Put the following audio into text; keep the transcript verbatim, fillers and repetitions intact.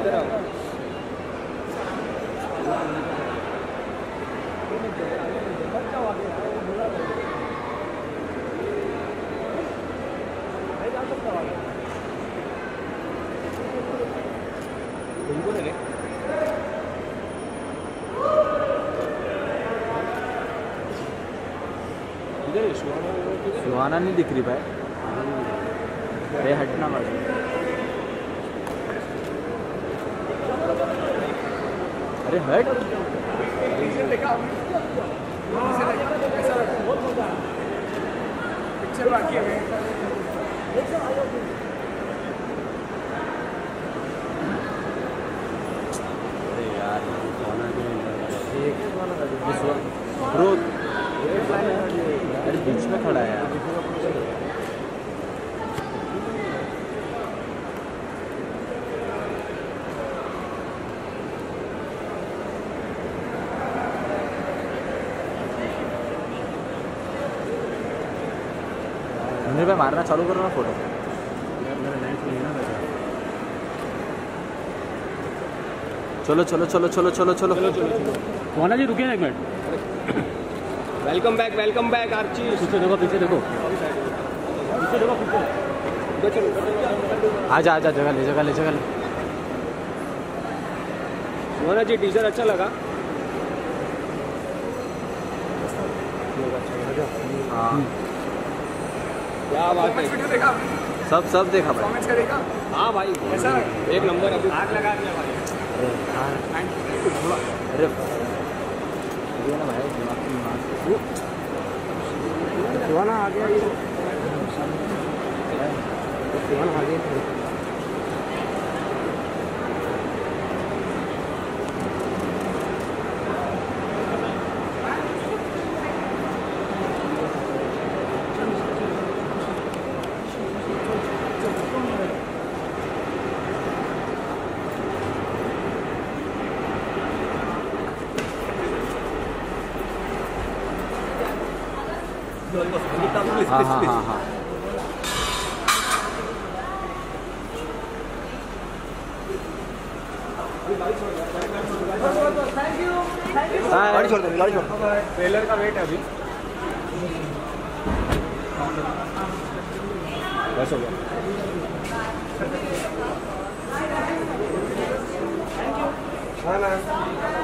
इधर आओ। तुमको लगे इधर सुहाना सुहाना नहीं दिख रही भाई। अरे हटना बाजू। अरे हट। पिक्चर बाकी है। अरे यार ब्रो अरे बीच में खड़ा है यार। मुझे पे मारना चालू करो ना फोटो। चलो चलो चलो चलो चलो चलो चलो चलो मोना जी रुकिए एक minute. Welcome back welcome back Archie. पीछे देखो पीछे देखो पीछे देखो पीछे। आजा आजा जगह ले जगह ले जगह ले। मोना जी टीजर अच्छा लगा। हाँ क्या बात है। सब सब देखा भाई। कमेंट्स करेगा। हाँ भाई ऐसा एक नंबर अभी आग लगा दिया भाई। अरे ये ना भाई दिमाग की दिमाग सुहाना आ गया। ये सुहाना आ गया। हाँ हाँ हाँ हाँ गाड़ी छोड़ दे गाड़ी छोड़। ट्रेलर का वेट है अभी। बस हो गया। हाँ ना